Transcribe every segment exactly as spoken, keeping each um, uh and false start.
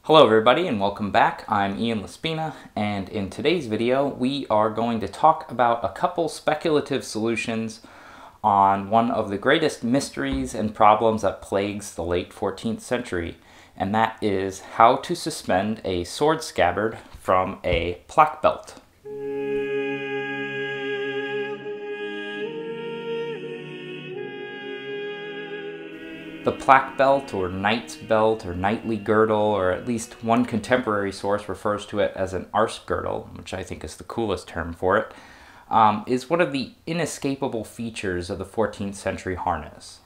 Hello everybody and welcome back. I'm Ian Laspina, and in today's video we are going to talk about a couple speculative solutions on one of the greatest mysteries and problems that plagues the late fourteenth century, and that is how to suspend a sword scabbard from a plaque belt. The plaque belt, or knight's belt, or knightly girdle, or at least one contemporary source refers to it as an arse girdle, which I think is the coolest term for it, um, is one of the inescapable features of the fourteenth century harness.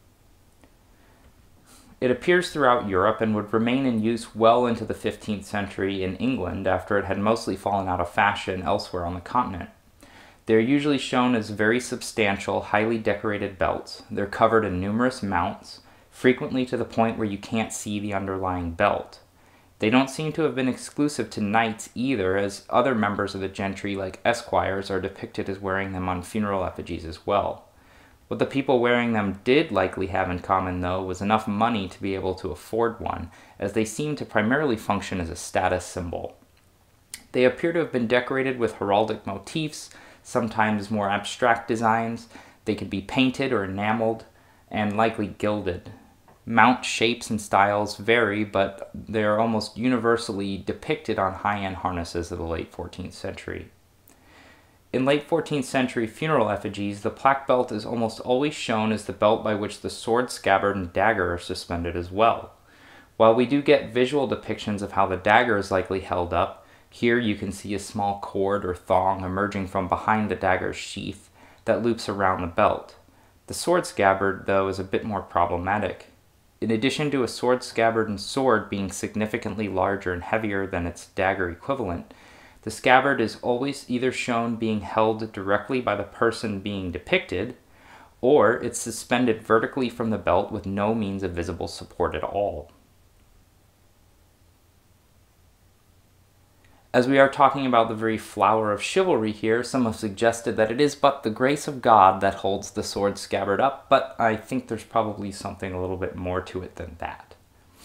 It appears throughout Europe and would remain in use well into the fifteenth century in England after it had mostly fallen out of fashion elsewhere on the continent. They're usually shown as very substantial, highly decorated belts. They're covered in numerous mounts, frequently to the point where you can't see the underlying belt. They don't seem to have been exclusive to knights either, as other members of the gentry, like esquires, are depicted as wearing them on funeral effigies as well. What the people wearing them did likely have in common, though, was enough money to be able to afford one, as they seem to primarily function as a status symbol. They appear to have been decorated with heraldic motifs, sometimes more abstract designs. They could be painted or enameled, and likely gilded. Mount shapes and styles vary, but they are almost universally depicted on high-end harnesses of the late fourteenth century. In late fourteenth century funeral effigies, the plaque belt is almost always shown as the belt by which the sword, scabbard, and dagger are suspended as well. While we do get visual depictions of how the dagger is likely held up, here you can see a small cord or thong emerging from behind the dagger's sheath that loops around the belt. The sword scabbard, though, is a bit more problematic. In addition to a sword scabbard and sword being significantly larger and heavier than its dagger equivalent, the scabbard is always either shown being held directly by the person being depicted, or it's suspended vertically from the belt with no means of visible support at all. As we are talking about the very flower of chivalry here, some have suggested that it is but the grace of God that holds the sword scabbard up, but I think there's probably something a little bit more to it than that.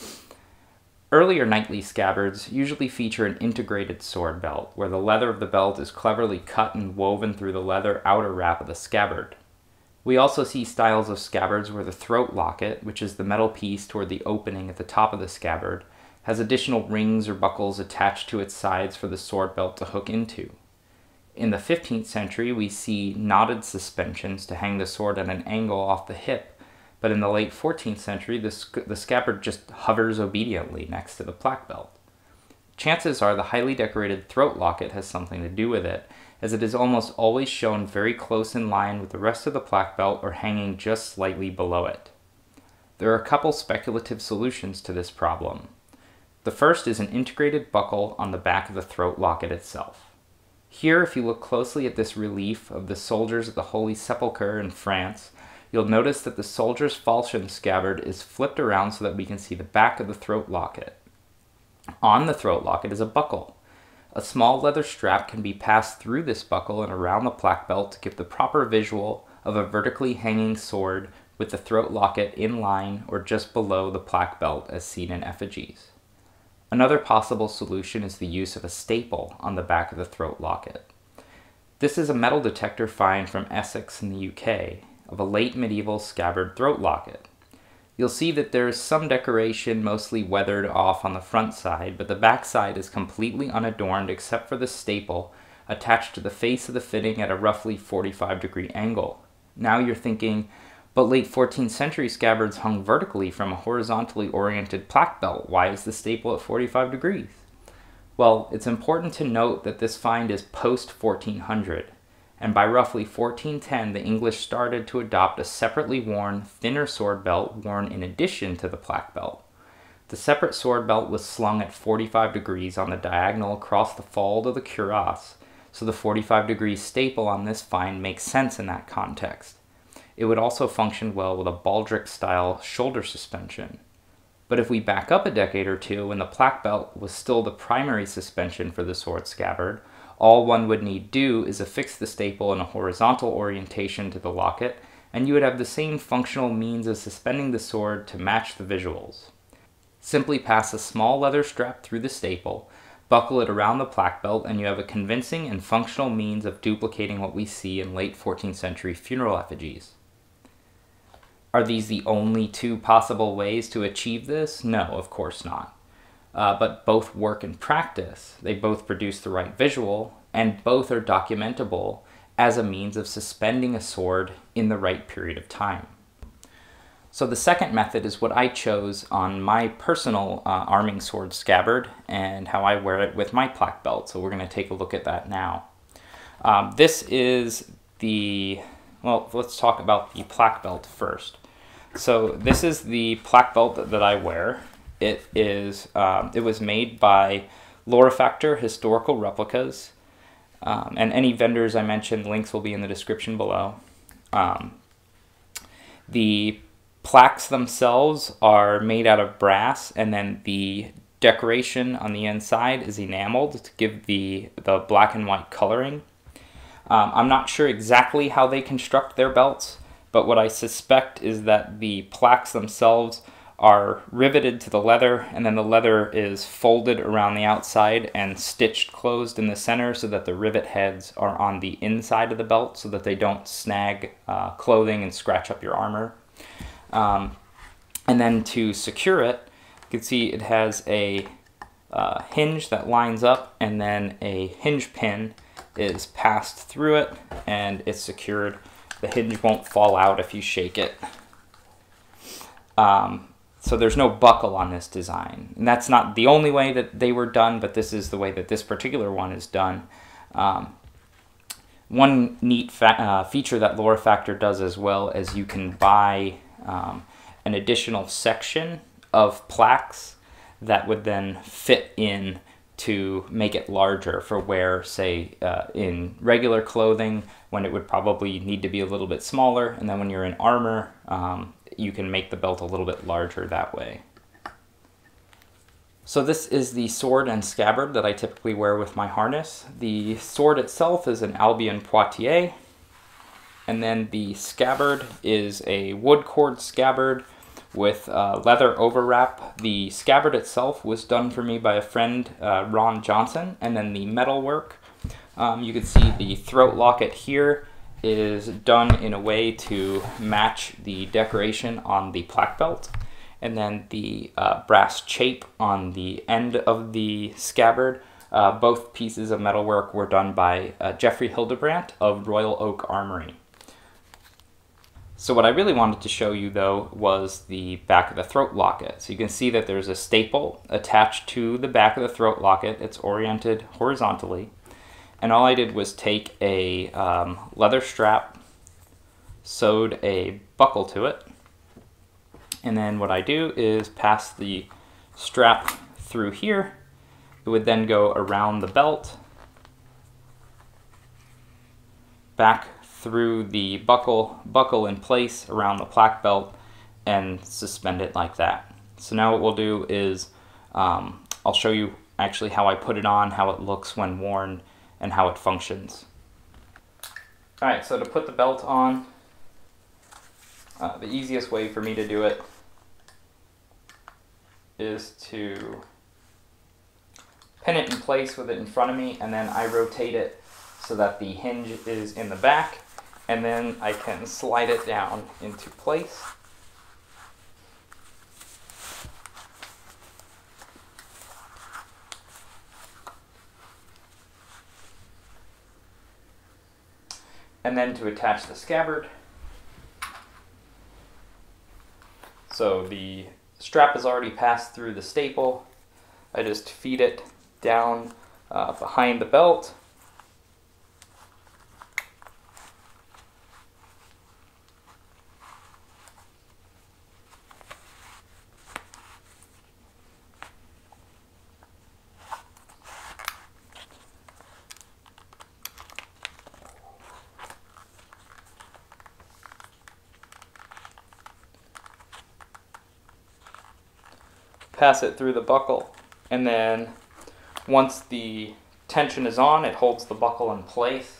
Earlier knightly scabbards usually feature an integrated sword belt, where the leather of the belt is cleverly cut and woven through the leather outer wrap of the scabbard. We also see styles of scabbards where the throat locket, which is the metal piece toward the opening at the top of the scabbard, has additional rings or buckles attached to its sides for the sword belt to hook into. In the fifteenth century, we see knotted suspensions to hang the sword at an angle off the hip, but in the late fourteenth century, the, sc the scabbard just hovers obediently next to the plaque belt. Chances are the highly decorated throat locket has something to do with it, as it is almost always shown very close in line with the rest of the plaque belt or hanging just slightly below it. There are a couple speculative solutions to this problem. The first is an integrated buckle on the back of the throat locket itself. Here, if you look closely at this relief of the soldiers at the Holy Sepulchre in France, you'll notice that the soldier's falchion scabbard is flipped around so that we can see the back of the throat locket. On the throat locket is a buckle. A small leather strap can be passed through this buckle and around the plaque belt to give the proper visual of a vertically hanging sword with the throat locket in line or just below the plaque belt as seen in effigies. Another possible solution is the use of a staple on the back of the throat locket. This is a metal detector find from Essex in the U K of a late medieval scabbard throat locket. You'll see that there is some decoration mostly weathered off on the front side, but the back side is completely unadorned except for the staple attached to the face of the fitting at a roughly forty-five degree angle. Now you're thinking, but late fourteenth century scabbards hung vertically from a horizontally oriented plaque belt. Why is the staple at forty-five degrees? Well, it's important to note that this find is post fourteen hundred, and by roughly fourteen ten the English started to adopt a separately worn, thinner sword belt worn in addition to the plaque belt. The separate sword belt was slung at forty-five degrees on the diagonal across the fold of the cuirass, so the forty-five degree staple on this find makes sense in that context. It would also function well with a baldric-style shoulder suspension. But if we back up a decade or two, when the plaque belt was still the primary suspension for the sword scabbard, all one would need do is affix the staple in a horizontal orientation to the locket, and you would have the same functional means of suspending the sword to match the visuals. Simply pass a small leather strap through the staple, buckle it around the plaque belt, and you have a convincing and functional means of duplicating what we see in late fourteenth century funeral effigies. Are these the only two possible ways to achieve this? No, of course not. Uh, but both work in practice. They both produce the right visual, and both are documentable as a means of suspending a sword in the right period of time. So the second method is what I chose on my personal uh, arming sword scabbard and how I wear it with my plaque belt. So we're going to take a look at that now. Um, this is the, well, let's talk about the plaque belt first. So this is the plaque belt that, that I wear. It is, um, it was made by Lorifactor Historical Replicas. Um, and any vendors I mentioned, links will be in the description below. Um, the plaques themselves are made out of brass, and then the decoration on the inside is enameled to give the, the black and white coloring. Um, I'm not sure exactly how they construct their belts, but what I suspect is that the plaques themselves are riveted to the leather, and then the leather is folded around the outside and stitched closed in the center so that the rivet heads are on the inside of the belt so that they don't snag uh, clothing and scratch up your armor. Um, and then to secure it, you can see it has a uh, hinge that lines up, and then a hinge pin is passed through it and it's secured. The hinge won't fall out if you shake it. Um, so there's no buckle on this design. And that's not the only way that they were done, but this is the way that this particular one is done. Um, one neat fa uh, feature that Lorifactor does as well is you can buy um, an additional section of plaques that would then fit in to make it larger for wear, say, uh, in regular clothing, when it would probably need to be a little bit smaller, and then when you're in armor, um, you can make the belt a little bit larger that way. So this is the sword and scabbard that I typically wear with my harness. The sword itself is an Albion Poitiers, and then the scabbard is a wood cord scabbard with uh, leather overwrap. The scabbard itself was done for me by a friend, uh, Ron Johnson, and then the metal work. Um, you can see the throat locket here is done in a way to match the decoration on the plaque belt, and then the uh, brass chape on the end of the scabbard. Uh, both pieces of metalwork were done by uh, Jeffrey Hildebrandt of Royal Oak Armoury. So what I really wanted to show you, though, was the back of the throat locket. So you can see that there's a staple attached to the back of the throat locket. It's oriented horizontally. And all I did was take a um, leather strap, sewed a buckle to it, and then what I do is pass the strap through here. It would then go around the belt, back through the buckle, buckle in place around the plaque belt, and suspend it like that. So now what we'll do is um, I'll show you actually how I put it on, how it looks when worn, and how it functions. Alright, so to put the belt on, uh, the easiest way for me to do it is to pin it in place with it in front of me, and then I rotate it so that the hinge is in the back, and then I can slide it down into place. And then to attach the scabbard. So the strap is already passed through the staple. I just feed it down uh, behind the belt. Pass it through the buckle, and then once the tension is on, it holds the buckle in place,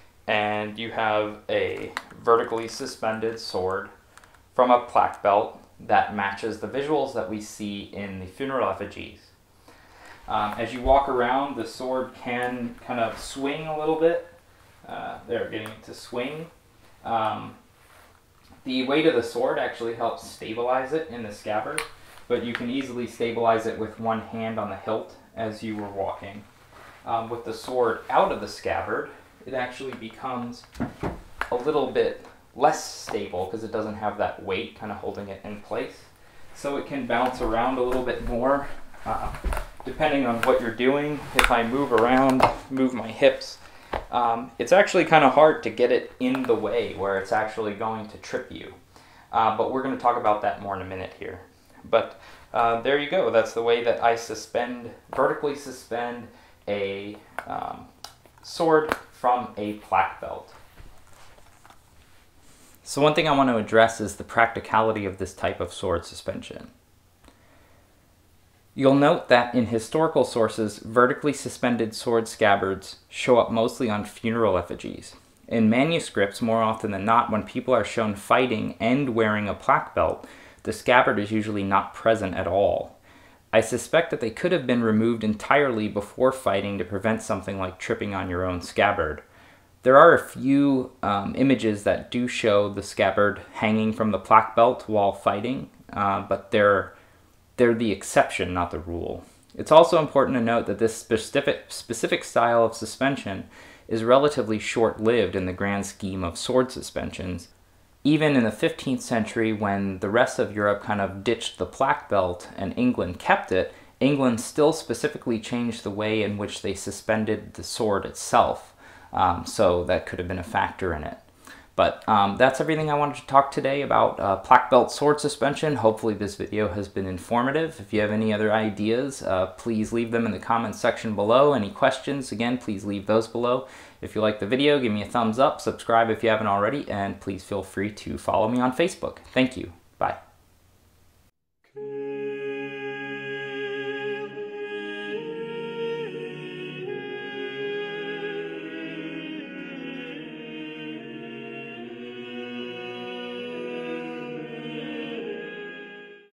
and you have a vertically suspended sword from a plaque belt that matches the visuals that we see in the funeral effigies. Um, as you walk around, the sword can kind of swing a little bit. Uh, they're getting it to swing. Um, the weight of the sword actually helps stabilize it in the scabbard, but you can easily stabilize it with one hand on the hilt as you were walking. Um, with the sword out of the scabbard, it actually becomes a little bit less stable because it doesn't have that weight kind of holding it in place. So it can bounce around a little bit more uh, depending on what you're doing. If I move around, move my hips, um, it's actually kind of hard to get it in the way where it's actually going to trip you. Uh, but we're going to talk about that more in a minute here. But uh, there you go. That's the way that I suspend, vertically suspend a um, sword from a plaque belt. So one thing I want to address is the practicality of this type of sword suspension. You'll note that in historical sources, vertically suspended sword scabbards show up mostly on funeral effigies. In manuscripts, more often than not, when people are shown fighting and wearing a plaque belt, the scabbard is usually not present at all. I suspect that they could have been removed entirely before fighting to prevent something like tripping on your own scabbard. There are a few um, images that do show the scabbard hanging from the plaque belt while fighting, uh, but they're, they're the exception, not the rule. It's also important to note that this specific, specific style of suspension is relatively short-lived in the grand scheme of sword suspensions. Even in the fifteenth century, when the rest of Europe kind of ditched the plaque belt and England kept it, England still specifically changed the way in which they suspended the sword itself. Um, so that could have been a factor in it. But um, that's everything I wanted to talk today about uh, plaque belt sword suspension. Hopefully this video has been informative. If you have any other ideas, uh, please leave them in the comments section below. Any questions, again, please leave those below. If you like the video, give me a thumbs up, subscribe if you haven't already, and please feel free to follow me on Facebook. Thank you.